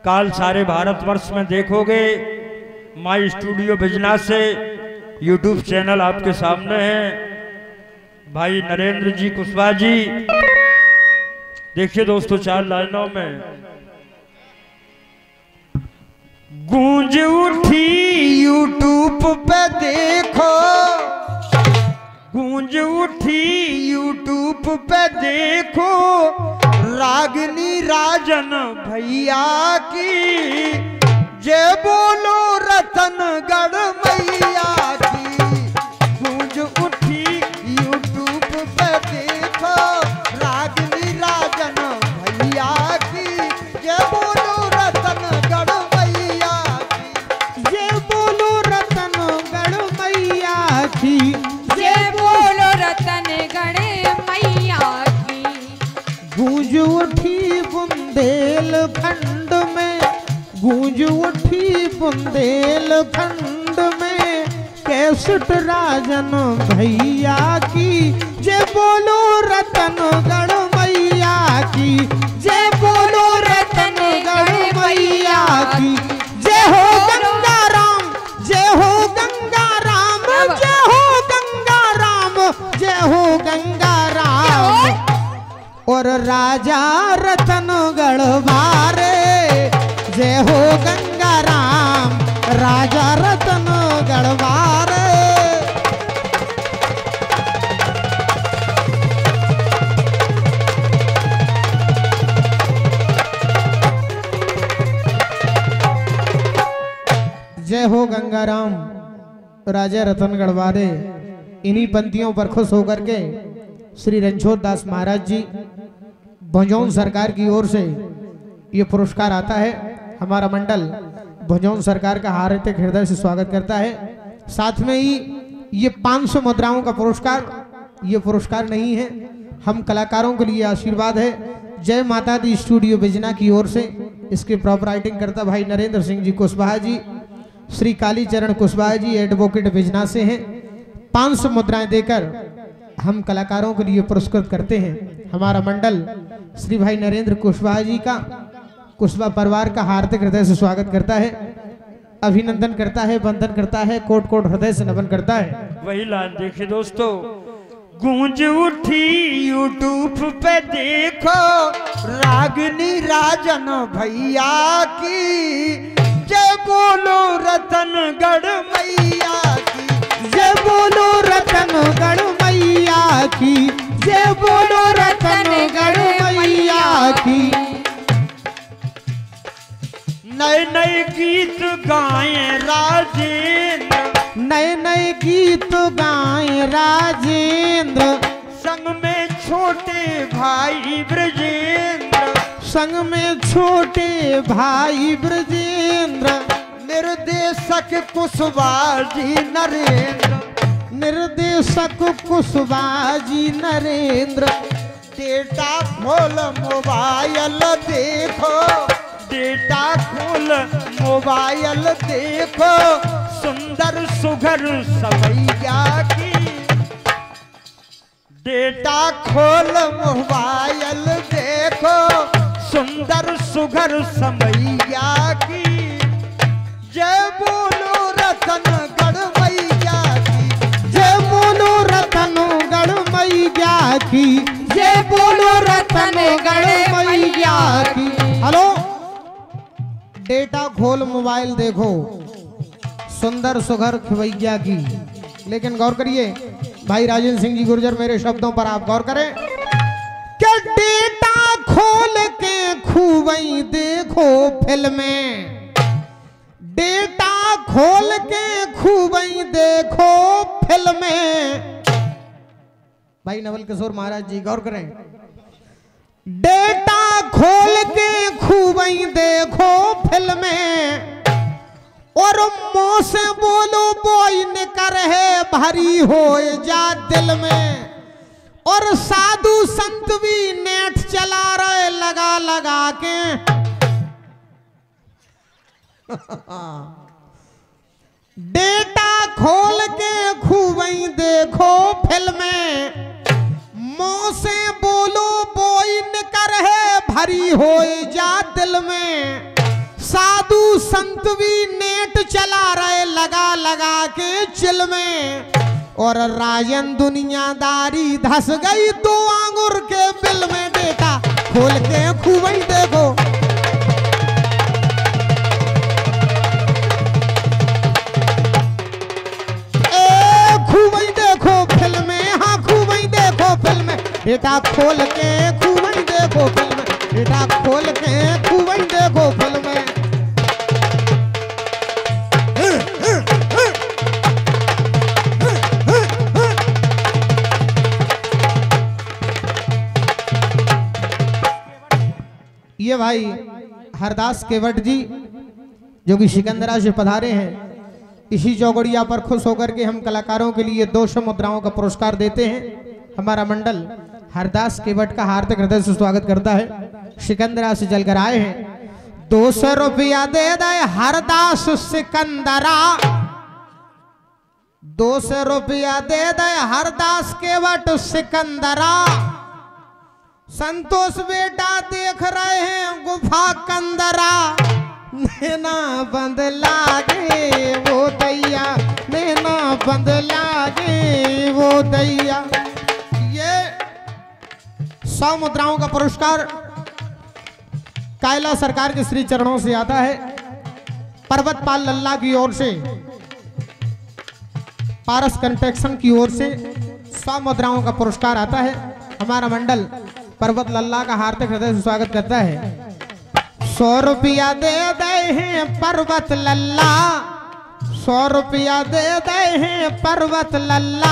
काल सारे भारतवर्ष में देखोगे। माई स्टूडियो बिजनेस से यूट्यूब चैनल आपके सामने है। भाई नरेंद्र जी कुशवाहा जी, देखिए दोस्तों 4 लाइनों में। गूंज उठी यूट्यूब पे देखो, गूंज उठी यूट्यूब पे देखो, रागिनी राजन भैया की, जय बोलो रतनगढ़ मैया की। गूंज उठी यूट्यूब पे देखो, रागिनी राजन भैया की, जय बोलो रतनगढ़ मैया की, जय बोलो रतनगढ़ मैया की, जय बोलो रतनगढ़ मैया की। गूंज उठी बुंदेलखंड में, गूंज उठी बुंदेलखंड में, कैसट राजन भैया की, जय बोलो रतनगढ़ मैया की, जय बोलो रतनगढ़ मैया की। जय हो गंगा राम, जय हो गंगा राम, जय हो गंगा राम, जय हो गंगा राम। और राजा रतनगढ़ वारे, जय हो गंगा राम, राजा रतनगढ़ वारे। जय हो गंगा राम, राजा रतनगढ़ वारे। इन्हीं पंक्तियों पर खुश होकर के श्री रणछोड़ दास महाराज जी भंजौन सरकार की ओर से ये पुरस्कार आता है। हमारा मंडल भंजौन सरकार का हार्दिक हृदय से स्वागत करता है। साथ में ही ये 500 मुद्राओं का पुरस्कार, ये पुरस्कार नहीं है, हम कलाकारों के लिए आशीर्वाद है। जय माता दी स्टूडियो बिजना की ओर से इसके प्रॉपराइटिंग करता भाई नरेंद्र सिंह जी कुशवाहा जी, श्री कालीचरण कुशवाहा जी एडवोकेट बिजना से हैं। 500 मुद्राएं देकर हम कलाकारों के लिए पुरस्कृत करते हैं। हमारा मंडल श्री भाई नरेंद्र कुशवाहा जी का, कुशवाहा परिवार का हार्दिक हृदय से स्वागत करता है, अभिनंदन करता है, वंदन करता है, कोट कोट हृदय से नमन करता है। वही लाइन देखिए दोस्तों। गूंज उठी यूट्यूब पे देखो, रागिनी राजन भैया की, जय बोलो रतनगढ़ मैया की, जय बोलो रतनगढ़ मैया की, जय बोलो रतनगढ़ मैया की। नए नए गीत गाएं राजेंद्र, नए नए गीत गाएं राजेंद्र, संग में छोटे भाई ब्रजेंद्र, संग में छोटे भाई ब्रजेंद्र। निर्देशक कुशवाहा जी नरेंद्र, निर्देशक कुशवाहा जी नरेंद्र। डेटा खोल मोबाइल देखो, डेटा खोल मोबाइल देखो, सुंदर सुघर सवैया की, डेटा खोल मोबाइल देखो, सुंदर सुघर समैया की, जय बोलो रतनगढ़ मैया की, जय बोलो रतनगढ़ मैया की, जय बोलो रतनगढ़ मैया की। हेलो, डेटा खोल मोबाइल देखो, सुंदर सुघर खवैया की। लेकिन गौर करिए भाई राजेंद्र सिंह जी गुर्जर, मेरे शब्दों पर आप गौर करें। क्या डेटा खोल के खूबई देखो फिल्में, डेटा खोल के खूबई देखो फिल्में। भाई नवल किशोर महाराज जी गौर करें। डेटा खोल के खूबई देखो फिल्में, और मुंह से बोलो बोई निकर है भरी हो जा दिल में। और साधु संत भी नेट चला रहे लगा लगा के। डेटा खोल के खूबई देखो फिल्में, मुंह से बोलो बोई निकर है भरी हो जा दिल में। साधु संत भी नेट चला रहे लगा लगा के चिल में, और राजन दुनियादारी धस गई 2 आंगुर के बिल में। बेटा खोल के खूब ही देखो, खूब ही देखो फिल्म, हाँ खूब ही देखो फिल्म। बेटा खोल के खूब ही देखो फिल्म, बेटा खोल के खूब ही देखो फिल्म। ये भाई हरदास केवट जी जो कि सिकंदरा से पधारे हैं, इसी चौगड़िया पर खुश होकर के हम कलाकारों के लिए 200 मुद्राओं का पुरस्कार देते हैं। हमारा मंडल हरदास केवट का हार्दिक हृदय से स्वागत करता है। सिकंदरा से चलकर आए हैं। 200 रुपया दे दे हरदास सिकंदरा, 200 रुपया दे दे हरदास केवट सिकंदरा। संतोष बेटा देख रहे हैं गुफा कंदरा, नैना बंद लागे वो दैया, नैना बंद लागे वो दैया। ये 100 मुद्राओं का पुरस्कार कायला सरकार के श्री चरणों से आता है। पर्वतपाल लल्ला की ओर से, पारस कंस्ट्रक्शन की ओर से 100 मुद्राओं का पुरस्कार आता है। हमारा मंडल पर्वत लल्ला का हार्दिक हृदय से स्वागत करता है। 100 रुपया दे दे हैं पर्वत लल्ला, 100 रुपया दे दे हैं पर्वत लल्ला।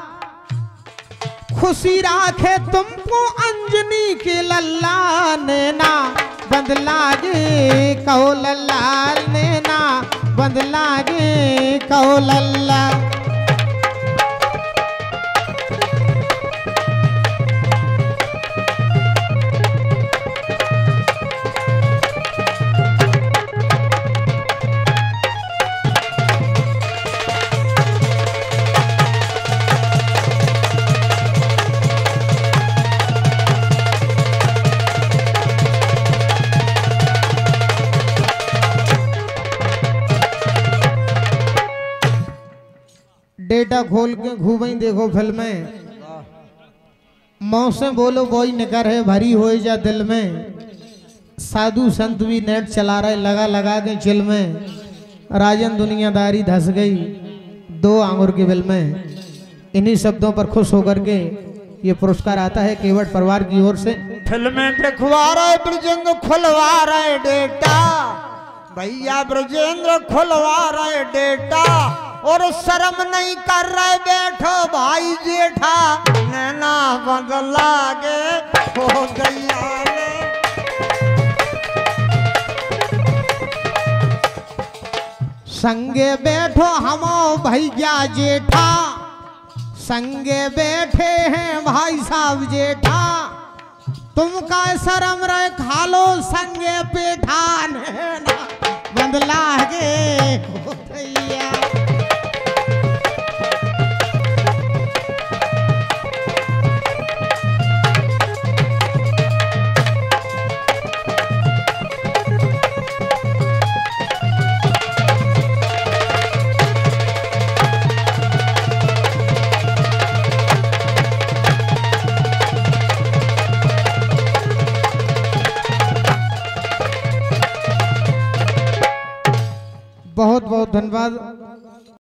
खुशी राखे तुमको अंजनी के लल्ला, नैना बंद लागे कहो लल्ला, नैना बंद लागे कहो लल्ला। डेटा खोल के घूम ही देखो फिल्में, मौत से बोलो बोई निकर है भरी हो जा दिल में। साधु संत भी नेट चला रहे लगा लगा के चिल में, राजन दुनियादारी धस गई 2 आंगुर के बिल में। इन्हीं शब्दों पर खुश होकर के ये पुरस्कार आता है केवट परिवार की ओर से। फिल्में दिखवा रहे ब्रजेंद्र, खुलवा रहे डेटा भैया, ब्रजेंद्र खुलवा रहे डेटा, और शर्म नहीं कर रहे बैठो भाई जेठा, नैना बंद लागे हो गया। संगे बैठो हमो भैया जेठा, संगे बैठे हैं भाई साहब जेठा। तुम का शर्म रहे खा लो संगे पेठा, नैना बंद लागे हो गया। बहुत बहुत धन्यवाद।